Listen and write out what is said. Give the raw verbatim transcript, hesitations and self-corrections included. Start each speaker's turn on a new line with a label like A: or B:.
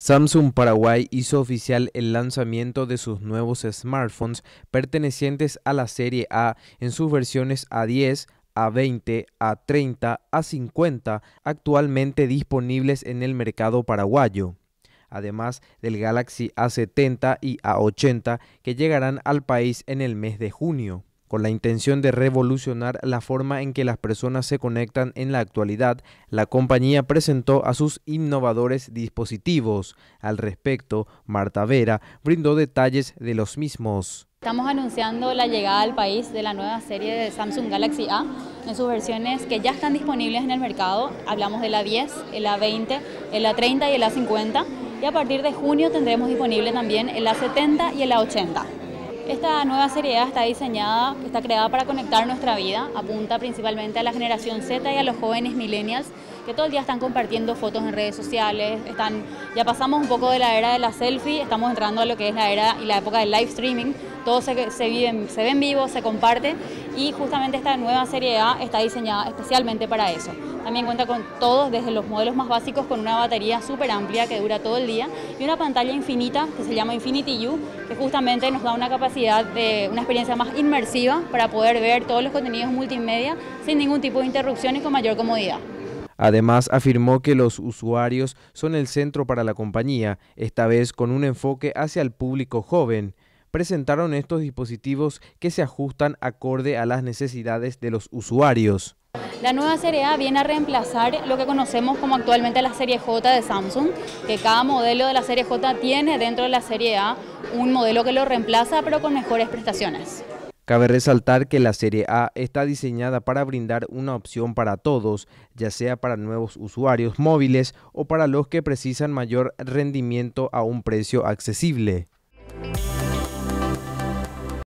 A: Samsung Paraguay hizo oficial el lanzamiento de sus nuevos smartphones pertenecientes a la serie A en sus versiones A diez, A veinte, A treinta, A cincuenta, actualmente disponibles en el mercado paraguayo, además del Galaxy A setenta y A ochenta que llegarán al país en el mes de junio. Con la intención de revolucionar la forma en que las personas se conectan en la actualidad, la compañía presentó a sus innovadores dispositivos. Al respecto, Marta Vera brindó detalles de los mismos.
B: Estamos anunciando la llegada al país de la nueva serie de Samsung Galaxy A en sus versiones que ya están disponibles en el mercado. Hablamos del A diez, el A veinte, el A treinta y el A cincuenta, y a partir de junio tendremos disponible también el A setenta y el A ochenta. Esta nueva serie A está diseñada, está creada para conectar nuestra vida, apunta principalmente a la generación Z y a los jóvenes millennials que todo el día están compartiendo fotos en redes sociales, están, ya pasamos un poco de la era de la selfie, estamos entrando a lo que es la era y la época del live streaming, todo se, se, vive, se ve en vivo, se comparte, y justamente esta nueva serie A está diseñada especialmente para eso. También cuenta con todos, desde los modelos más básicos, con una batería súper amplia que dura todo el día y una pantalla infinita que se llama Infinity U, que justamente nos da una capacidad de una experiencia más inmersiva para poder ver todos los contenidos multimedia sin ningún tipo de interrupción y con mayor comodidad.
A: Además, afirmó que los usuarios son el centro para la compañía, esta vez con un enfoque hacia el público joven. Presentaron estos dispositivos que se ajustan acorde a las necesidades de los usuarios.
B: La nueva serie A viene a reemplazar lo que conocemos como actualmente la serie J de Samsung, que cada modelo de la serie J tiene dentro de la serie A un modelo que lo reemplaza, pero con mejores prestaciones.
A: Cabe resaltar que la serie A está diseñada para brindar una opción para todos, ya sea para nuevos usuarios móviles o para los que precisan mayor rendimiento a un precio accesible.